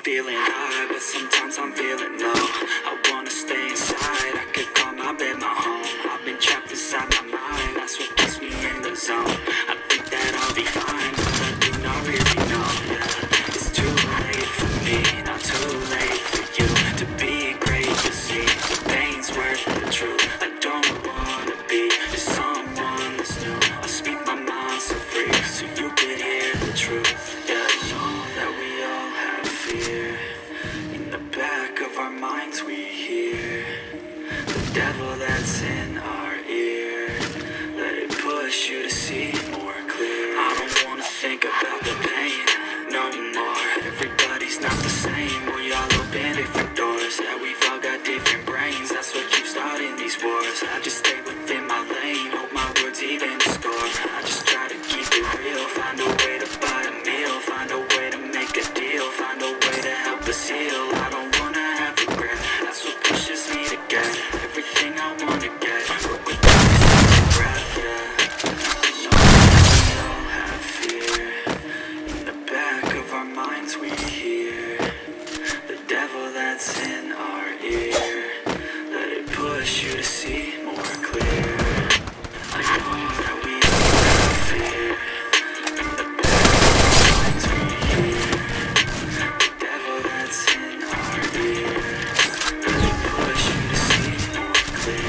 feeling high, but sometimes I'm feeling low. I wanna stay inside, I could call my bed my home. I've been trapped inside my mind, that's what keeps me in the zone. I think that I'll be fine, but I do not really know, yeah. It's too late for me, not too late for you. To be great, you see, the pain's worth the truth. I don't wanna be just someone that's new. I'll speak my mind so free, so you can hear the truth. Yeah, I know that we all have fear. In the back of our minds we hear the devil that's in our ear. Let it push you to see more clear. I don't wanna think about the pain no more. Everybody's not the same. We all open different doors. Yeah, we've all got different brains. That's what keeps starting these wars. I just stay within my lane, hope my words even score. I just try to keep it real, find a way to buy a meal, find a way to make a deal, find a way to help us heal. I don't wanna have regret, that's what pushes me to get everything I wanna get, but without a single breath, yeah. I know that we all have fear. In the back of our minds we hear the devil that's in our ear. Let it push you to see more clear. I know that we all have fear. In the back of our minds we hear the devil that's in our ear. Let it push you to see more clear.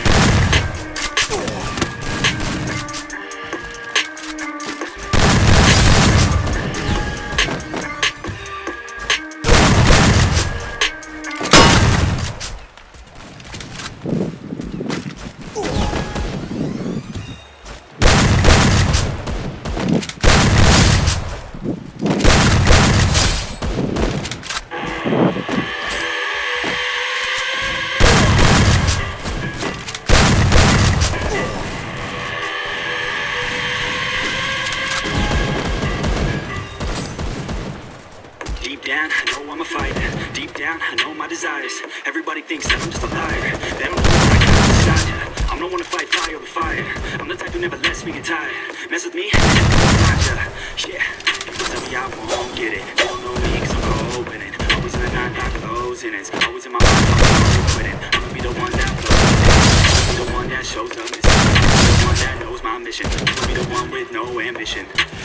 Deep down, I know I'm a fighter. Deep down, I know my desires. Everybody thinks that I'm just a liar. They don't know what I got inside ya. I'm the one to fight fire with fire. I'm the type who never lets me get tired. Mess with me, I'll find ya. Yeah, people tell me I won't get it. They don't know me cause I'm cold with it. Always in the night, not closing it. Always in my mind, I'm with it. I'ma be the one that blows it. I'ma be the one that shows up. I'ma be the one that knows my mission. I'ma be the one with no ambition.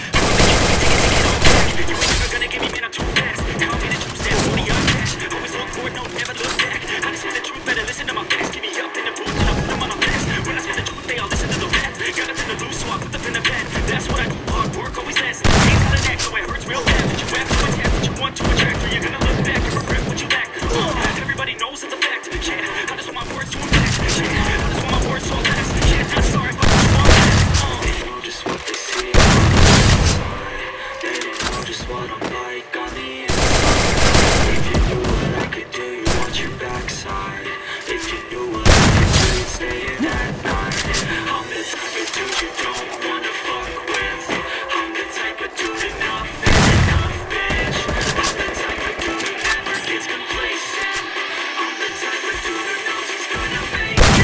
You ain't never gonna give me, man, I'm too fast. Tell me the truth, stand for the uncash. Always look forward, no, never look back. I just want the truth, better listen to my facts. Give me up in the booth, and I put them on my best. When I speak the truth, they all listen to the rap. Got nothing to lose, so I put them in the bed. That's what I do, hard work always lasts. Hands on the neck, so it hurts real bad. But you have to attack what you want to attract, or you're gonna look back and regret what you lack. Everybody knows it's a fact. Yeah, I just want my words to impact. Yeah, I just want my words to last. Yeah, not sorry, but what you want back. They know just what they see on the inside. They don't know just what I'm like on the inside. If you knew what I could do, you want your backside. If you knew what I could do, you'd stay in at night. I'm the type of dude you don't wanna fuck with. I'm the type of dude enough is enough, bitch. I'm the type of dude who never gets complacent. I'm the type of dude who knows he's gonna make it.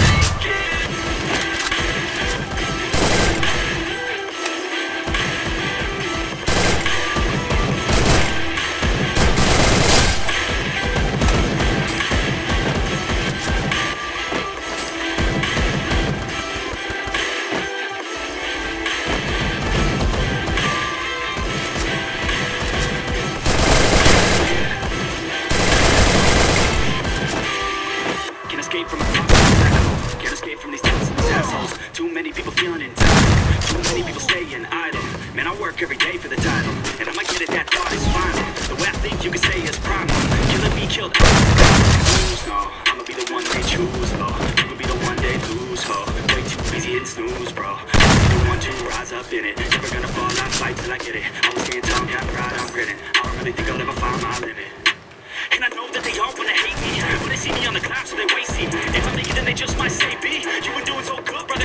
Can't escape from my thoughts, can't escape from these thoughts and these assholes. Too many people feeling entitled, too many people staying idle. Man, I work every day for the title, and I might get it, that thought is final. The way I think you can say is primal. Killing me killed lose, no. I'ma be the one they choose, though. You will be the one they lose, ho. Way too busy hitting snooze, bro. I'll be the one to rise up in it. Never gonna fall, I fight till I get it. Always staying tall, got pride, I'm grinning. I don't really think I'll ever find my limit. And I know that they all wanna hate me, when they see me on the cloud, so they waste me. If I'm thinking, then they just might say, B, you were doing so good, brother.